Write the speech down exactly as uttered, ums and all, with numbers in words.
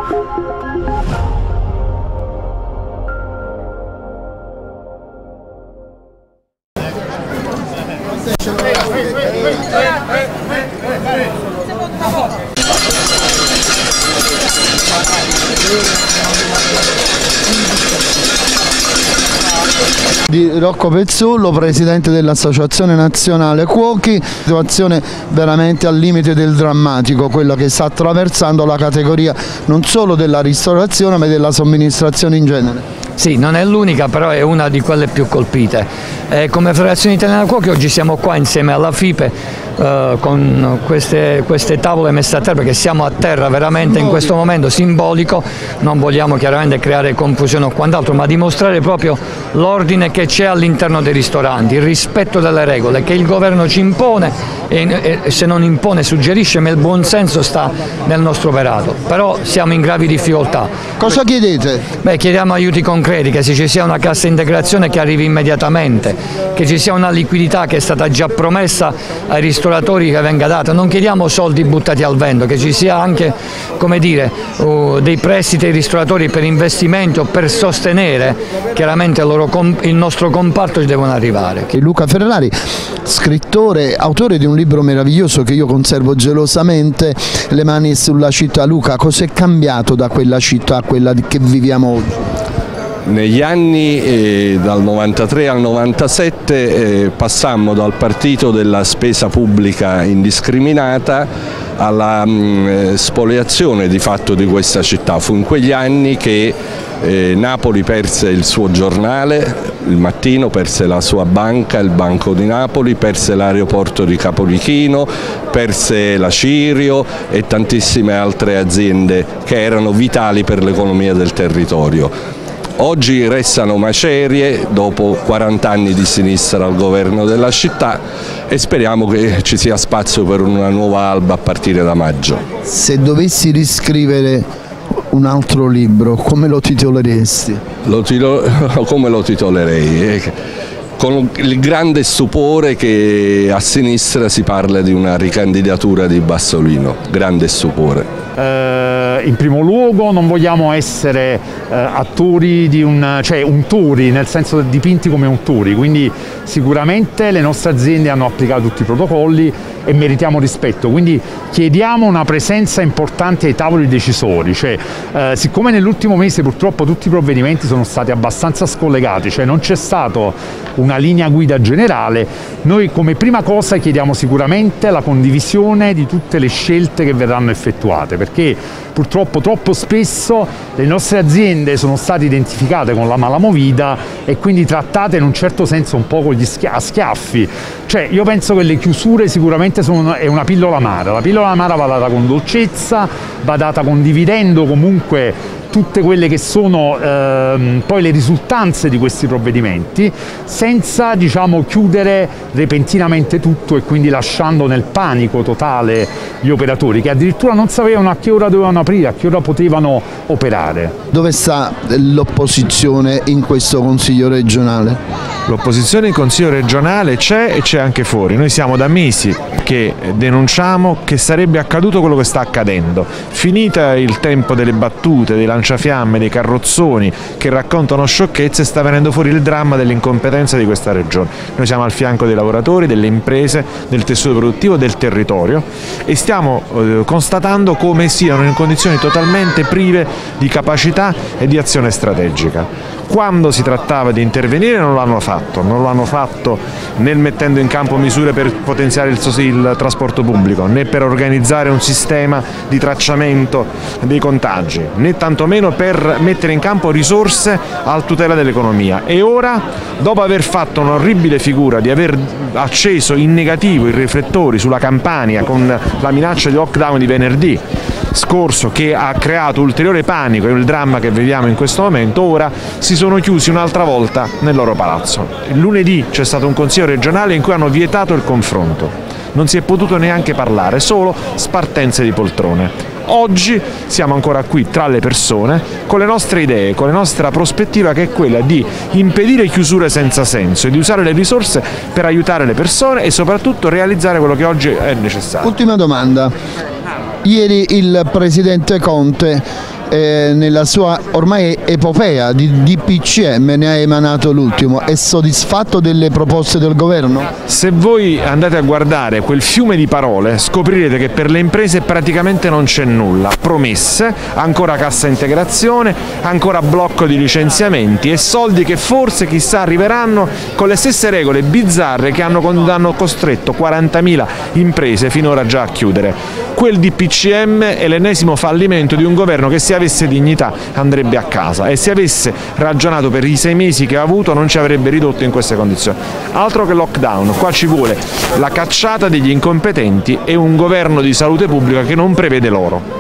Di Rocco Pezzullo, presidente dell'Associazione Nazionale Cuochi, situazione veramente al limite del drammatico, quella che sta attraversando la categoria non solo della ristorazione ma della somministrazione in genere. Sì, non è l'unica, però è una di quelle più colpite. Eh, come Federazione Italiana Cuochi oggi siamo qua insieme alla FIPE eh, con queste, queste tavole messe a terra, perché siamo a terra veramente in questo momento simbolico. Non vogliamo chiaramente creare confusione o quant'altro, ma dimostrare proprio l'ordine che c'è all'interno dei ristoranti, il rispetto delle regole che il governo ci impone e, e se non impone suggerisce, ma il buonsenso sta nel nostro operato. Però siamo in gravi difficoltà. Cosa chiedete? Beh, chiediamo aiuti concreti, che ci sia una cassa integrazione che arrivi immediatamente, che ci sia una liquidità che è stata già promessa ai ristoratori che venga data. Non chiediamo soldi buttati al vento, che ci sia anche, come dire, uh, dei prestiti ai ristoratori per investimenti o per sostenere chiaramente il, loro il nostro comparto, ci devono arrivare. Luca Ferrari, scrittore, autore di un libro meraviglioso che io conservo gelosamente, Le mani sulla città. Luca, cos'è cambiato da quella città a quella che viviamo oggi? Negli anni eh, dal novantatré al novantasette eh, passammo dal partito della spesa pubblica indiscriminata alla mh, spoliazione di fatto di questa città. Fu in quegli anni che eh, Napoli perse il suo giornale, Il Mattino, perse la sua banca, il Banco di Napoli, perse l'aeroporto di Capolichino, perse la Cirio e tantissime altre aziende che erano vitali per l'economia del territorio. Oggi restano macerie dopo quaranta anni di sinistra al governo della città e speriamo che ci sia spazio per una nuova alba a partire da maggio. Se dovessi riscrivere un altro libro, come lo titoleresti? Lo titolo, come lo titolerei? Con il grande stupore che a sinistra si parla di una ricandidatura di Bassolino, grande stupore. Eh, in primo luogo non vogliamo essere eh, attori di un, cioè untori, nel senso dipinti come untori, quindi sicuramente le nostre aziende hanno applicato tutti i protocolli e meritiamo rispetto, quindi chiediamo una presenza importante ai tavoli decisori, cioè eh, siccome nell'ultimo mese purtroppo tutti i provvedimenti sono stati abbastanza scollegati, cioè non c'è stata una linea guida generale, noi come prima cosa chiediamo sicuramente la condivisione di tutte le scelte che verranno effettuate, perché purtroppo troppo spesso le nostre aziende sono state identificate con la malamovida e quindi trattate in un certo senso un po' con gli schia a schiaffi. Cioè io penso che le chiusure sicuramente sono una, è una pillola amara, la pillola amara va data con dolcezza, va data condividendo comunque tutte quelle che sono ehm, poi le risultanze di questi provvedimenti, senza diciamo chiudere repentinamente tutto e quindi lasciando nel panico totale gli operatori che addirittura non sapevano a che ora dovevano aprire, a che ora potevano operare. Dove sta l'opposizione in questo Consiglio regionale? L'opposizione in Consiglio regionale c'è e c'è anche fuori. Noi siamo da mesi che denunciamo che sarebbe accaduto quello che sta accadendo. Finita il tempo delle battute, dei lanciafiamme, dei carrozzoni che raccontano sciocchezze, sta venendo fuori il dramma dell'incompetenza di questa regione. Noi siamo al fianco dei lavoratori, delle imprese, del tessuto produttivo, del territorio e stiamo eh, constatando come siano in condizioni totalmente prive di capacità e di azione strategica. Quando si trattava di intervenire non l'hanno fatto, non l'hanno fatto né mettendo in campo misure per potenziare il, il trasporto pubblico, né per organizzare un sistema di tracciamento dei contagi, né tantomeno per mettere in campo risorse a tutela dell'economia. E ora, dopo aver fatto un'orribile figura di aver acceso in negativo i riflettori sulla Campania con la minaccia di lockdown di venerdì scorso che ha creato ulteriore panico e il dramma che viviamo in questo momento, ora si sono chiusi un'altra volta nel loro palazzo. Il lunedì c'è stato un consiglio regionale in cui hanno vietato il confronto, non si è potuto neanche parlare, solo spartenze di poltrone. Oggi siamo ancora qui tra le persone con le nostre idee, con la nostra prospettiva che è quella di impedire chiusure senza senso e di usare le risorse per aiutare le persone e soprattutto realizzare quello che oggi è necessario. Ultima domanda. Ieri il Presidente Conte eh, nella sua ormai epopea di D P C M ne ha emanato l'ultimo. È soddisfatto delle proposte del governo? Se voi andate a guardare quel fiume di parole scoprirete che per le imprese praticamente non c'è nulla, promesse, ancora cassa integrazione, ancora blocco di licenziamenti e soldi che forse chissà arriveranno con le stesse regole bizzarre che hanno, hanno costretto quarantamila imprese finora già a chiudere. Quel D P C M è l'ennesimo fallimento di un governo che se avesse dignità andrebbe a casa e se avesse ragionato per i sei mesi che ha avuto non ci avrebbe ridotto in queste condizioni. Altro che lockdown, qua ci vuole la cacciata degli incompetenti e un governo di salute pubblica che non prevede loro.